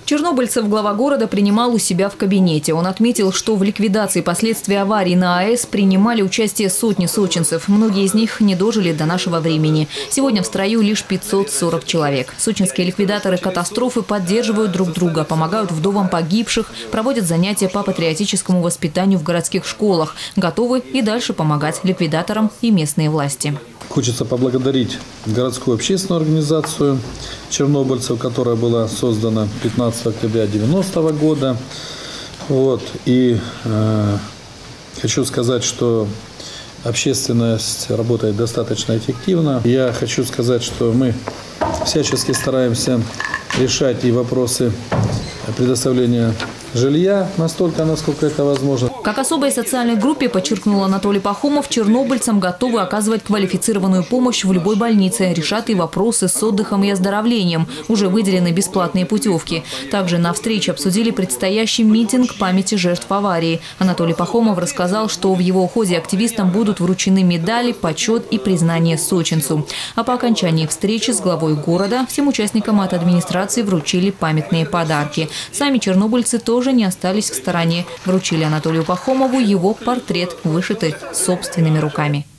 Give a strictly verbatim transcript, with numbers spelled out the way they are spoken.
Чернобыльцев глава города принимал у себя в кабинете. Он отметил, что в ликвидации последствий аварии на АЭС принимали участие сотни сочинцев. Многие из них не дожили до нашего времени. Сегодня в строю лишь пятьсот сорок человек. Сочинские ликвидаторы катастрофы поддерживают друг друга, помогают вдовам погибших, проводят занятия по патриотическому воспитанию в городских школах. Готовы и дальше помогать ликвидаторам и местные власти. Хочется поблагодарить городскую общественную организацию чернобыльцев, которая была создана пятнадцатого октября девяностого года. Вот. И э, хочу сказать, что общественность работает достаточно эффективно. Я хочу сказать, что мы всячески стараемся решать и вопросы предоставления жилья настолько, насколько это возможно. Как особой социальной группе, подчеркнул Анатолий Пахомов, чернобыльцам готовы оказывать квалифицированную помощь в любой больнице. Решат и вопросы с отдыхом и оздоровлением. Уже выделены бесплатные путевки. Также на встрече обсудили предстоящий митинг памяти жертв аварии. Анатолий Пахомов рассказал, что в его ходе активистам будут вручены медали, почет и признание сочинцу. А по окончании встречи с главой города всем участникам от администрации вручили памятные подарки. Сами чернобыльцы тоже не остались в стороне. Вручили Анатолию Пахомову его портрет, вышитый собственными руками.